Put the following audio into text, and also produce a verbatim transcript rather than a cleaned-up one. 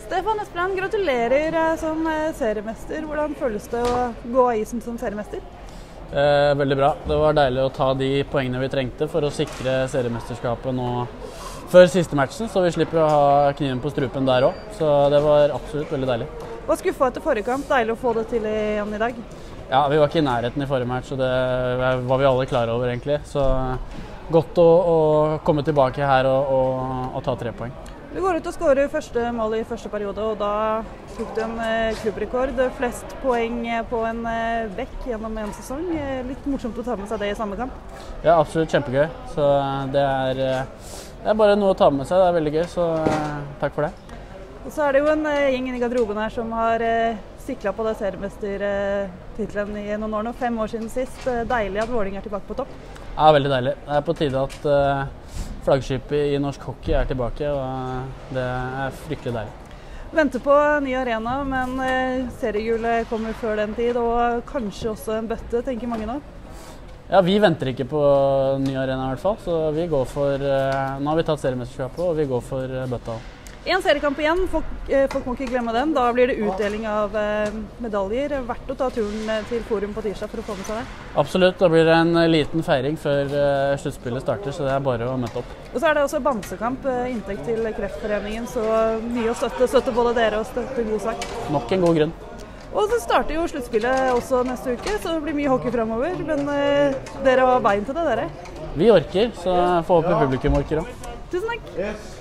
Stefan Espeland, gratulerer som seriemester. Hvordan føles det å gå av isen som seriemester? Eh, veldig bra. Det var deilig å ta de poengene vi trengte for å sikre seriemesterskapet nå før siste matchen, så vi slipper å ha kniven på strupen der også. Så det var absolutt veldig deilig. Hva skuffa etter forrige kamp? Deilig å få det til igjen i dag? Ja, vi var ikke i nærheten i forrige match, og det var vi alle klare over egentlig. Så godt å, å komme tilbake her og, og, og ta tre poeng. Du går ut og skårer første mål i første periode, og da tok du en eh, klubbrekord. Flest poeng på en eh, bekk gjennom en sesong. Litt morsomt å ta med seg det i samme kamp? Ja, absolutt kjempegøy. Så det er, det er bare noe å ta med seg. Det er veldig gøy, så takk for det. Og så er det jo en eh, gjeng i garderoben her som har eh, siklet på det seriemestertittelen i noen år nå. Fem år siden sist. Deilig at Vålerenga er tilbake på topp. Ja, veldig deilig. Det er på tide at uh, flaggskipet i norsk hockey er tilbake, og det er fryktelig deilig. Venter på ny arena, men uh, seriegullet kommer før den tid, og kanskje også en bøtte, tenker mange nå? Ja, vi venter ikke på ny arena i hvert fall, så vi går for, uh, nå har vi tatt seriemesterskapet, og vi går for uh, bøtta. En seriekamp igjen, folk, folk må ikke glemme den. Da blir det utdeling av eh, medaljer. Verdt å ta turen til Forum på tirsdag for å få med seg det? Absolutt, da blir det en liten feiring før eh, sluttspillet starter, så det er bare å møte opp. Og så er det også bamsekamp, eh, inntekt til Kreftforeningen, så mye å støtte. Støtte både dere og støtte god sak. Nok en god grunn. Og så starter jo sluttspillet også neste uke, så det blir mye hockey fremover. Men eh, dere har bein til det, dere? Vi orker, så får håpe publikum orker også. Tusen takk! Yes.